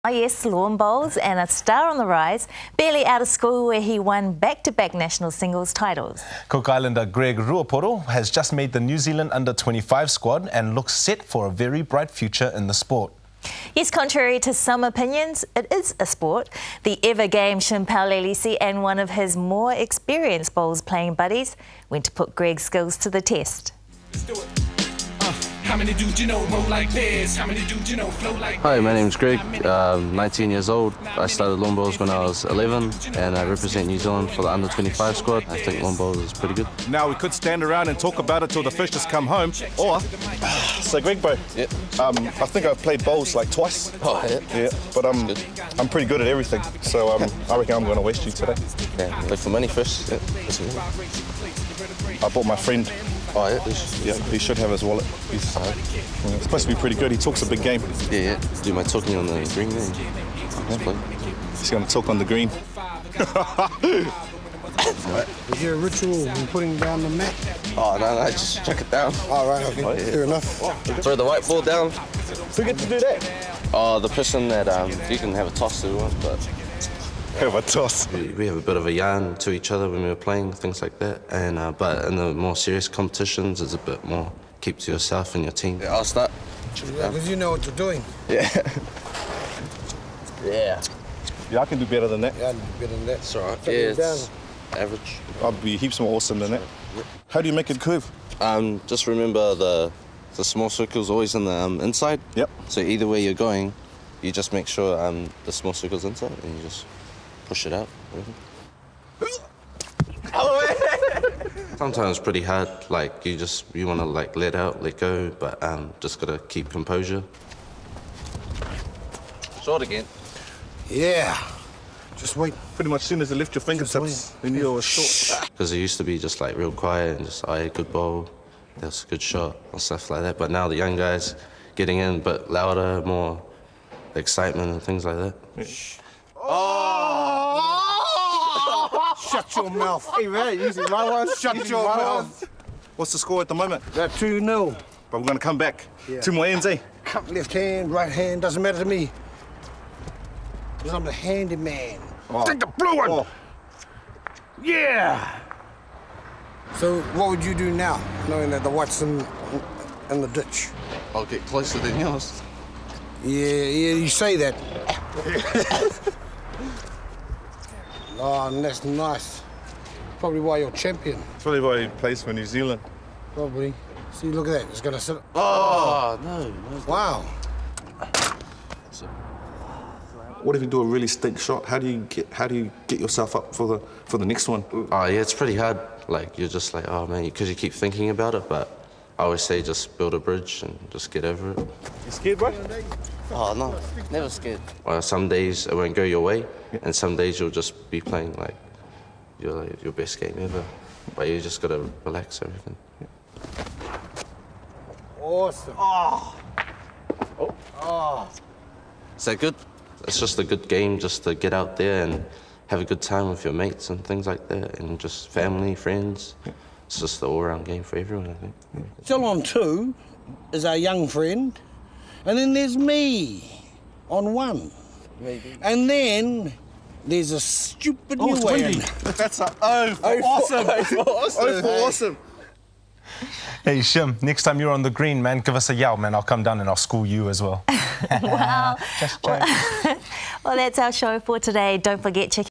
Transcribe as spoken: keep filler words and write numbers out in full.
Oh yes, lawn bowls and a star on the rise, barely out of school where he won back-to-back national singles titles. Cook Islander Greg Ruaporo has just made the New Zealand under twenty-five squad and looks set for a very bright future in the sport. Yes, contrary to some opinions, it is a sport. The ever-game Shimpao Lelisi and one of his more experienced bowls playing buddies went to put Greg's skills to the test. Let's do it. How many dudes you know roll like this? How many dudes you know flow like this? Hi, my name's Greg, um, nineteen years old. I started lawn bowls when I was eleven and I represent New Zealand for the under twenty-five squad. I think lawn bowls is pretty good. Now we could stand around and talk about it till the fish just come home, or... So Greg, bro, Yeah. um, I think I've played bowls like twice. Oh, yeah? Yeah, but I'm, I'm pretty good at everything, so um, I reckon I'm going to waste you today. Yeah, play for money first. Yeah. I bought my friend. Oh, yeah? This- Yeah, he should have his wallet. He's uh, yeah, supposed to be pretty good. He talks a big game. Yeah, yeah. Do my talking on the green there. Let's play. He's going to talk on the green. Is there a ritual in putting down the mat? Oh, no, no, just chuck it down. All right, okay, Oh, yeah. fair enough. Throw the white ball down. Who get to do that? Oh, the person that, um, you can have a toss to one, but... Have a toss. We we have a bit of a yarn to each other when we were playing, things like that. And uh, but in the more serious competitions, it's a bit more keep to yourself and your team. Yeah, I'll start. Yeah, because you know what you're doing. Yeah. Yeah. Yeah, I can do better than that. Yeah, I can do better than that. It's all right. Take Yeah, it down. it's average. I'll be heaps more awesome than that. How do you make it curve? Um, just remember the the small circle's always in the um, inside. Yep. So either way you're going, you just make sure um, the small circle's inside and you just push it out. Sometimes it's pretty hard, like you just, you want to like let out, let go, but um, just got to keep composure. Short again. Yeah. Just wait. Pretty much as soon as you lift your fingertips, then you're short. Because it used to be just like real quiet and just, oh yeah, good bowl, that's a good shot and stuff like that. But now the young guys getting in a bit louder, more excitement and things like that. Shut your mouth. Hey man, using my one. Shut your mouth. What's the score at the moment? That two nil. But we're going to come back. Yeah. Two more ends, eh? Come left hand, right hand, doesn't matter to me. Because I'm the handyman. Oh. Take the blue one. Oh. Yeah. So what would you do now, knowing that the white's in, in the ditch? I'll get closer than yours. Yeah, yeah, you say that. Oh, and that's nice. Probably why you're champion. That's probably why he plays for New Zealand. Probably. See, look at that. It's gonna sit. Oh, no. no. Wow. What if you do a really stink shot? How do you get how do you get yourself up for the for the next one? Oh, yeah, it's pretty hard. Like, you're just like, oh, man, because you keep thinking about it, but I always say just build a bridge and just get over it. You scared, bro? Oh, no, never scared. Well, some days it won't go your way, and some days you'll just be playing like your, like, your best game ever. But you just got to relax everything. Awesome. Oh. Oh. Oh. Is that good? It's just a good game just to get out there and have a good time with your mates and things like that, and just family, friends. It's just the all-round game for everyone, I think. Still on two is our young friend, and then there's me on one. Maybe. And then there's a stupid Oh, new it's way. windy. That's a oh for awesome. Oh, for awesome. Oh, for awesome. Hey Shim, next time you're on the green, man, give us a yell, man. I'll come down and I'll school you as well. Wow. Just joking. Well, that's our show for today. Don't forget, check